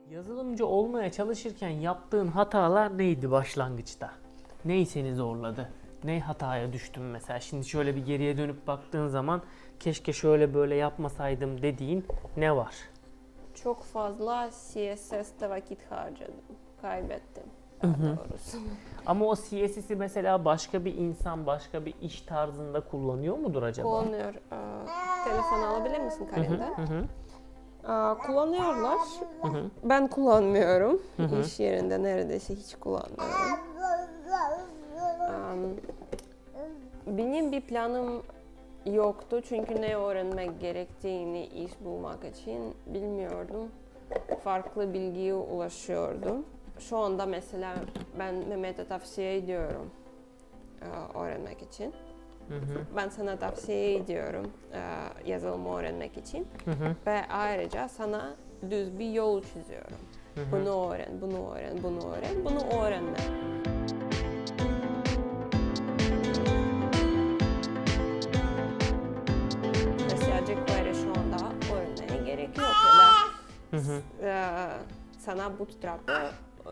Yazılımcı olmaya çalışırken yaptığın hatalar neydi başlangıçta? Ney seni zorladı? Ne hataya düştün mesela? Şimdi şöyle bir geriye dönüp baktığın zaman keşke şöyle böyle yapmasaydım dediğin ne var? Çok fazla CSS'te vakit harcadım. Kaybettim daha doğrusu. Ama o CSS'i mesela başka bir insan, başka bir iş tarzında kullanıyor mudur acaba? Kullanıyor. Telefonu alabilir misin kalemden? Kullanıyorlar. Ben kullanmıyorum. İş yerinde neredeyse hiç kullanmıyorum. Benim bir planım yoktu çünkü ne öğrenmek gerektiğini iş bulmak için bilmiyordum. Farklı bilgiye ulaşıyordum. Şu anda mesela ben Mehmet'e tavsiye ediyorum öğrenmek için. Ben sana tavsiye ediyorum yazılımı öğrenmek için. Ve ayrıca sana düz bir yol çiziyorum. Bunu öğren, bunu öğren, bunu öğren, bunu öğrenme. Mesela jQuery şu anda öğrenmeye gerek yok ya da sana Bootstrap'ı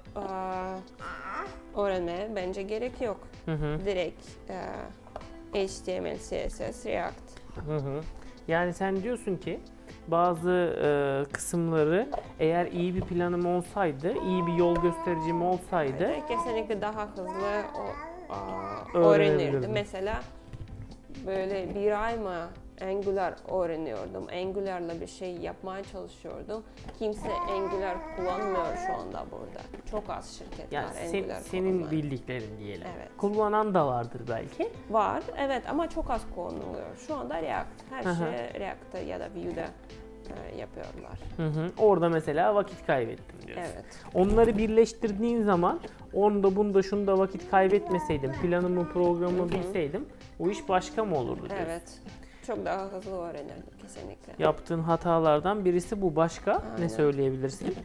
öğrenmeye bence gerek yok. Direkt HTML, CSS, React. Yani sen diyorsun ki bazı kısımları eğer iyi bir planım olsaydı, iyi bir yol göstericim olsaydı kesinlikle daha hızlı öğrenirdim. Mesela böyle bir ay mı Angular öğreniyordum. Angular'la bir şey yapmaya çalışıyordum. Kimse Angular kullanmıyor şu anda burada. Çok az şirket yani var Angular senin kullanan. bildiklerin diyelim. Evet. Kullanan da vardır belki. Var, evet ama çok az kullanılıyor. Şu anda React. Her şey React'ta ya da Vue'da yapıyorlar. Orada mesela vakit kaybettim diyorsun. Evet. Onları birleştirdiğin zaman onda bunda şunda vakit kaybetmeseydim, planımı programımı bilseydim o iş başka mı olurdu diyorsun? Evet. Çok daha hızlı öğrenirdim kesinlikle. Yaptığın hatalardan birisi bu. Başka Aynen. ne söyleyebilirsin?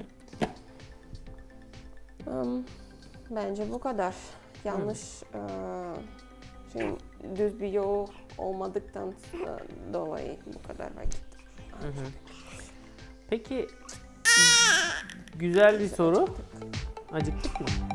Bence bu kadar. Yanlış düz bir yol olmadıktan dolayı bu kadar vakit. Peki güzel bir soru. Acıktık mı?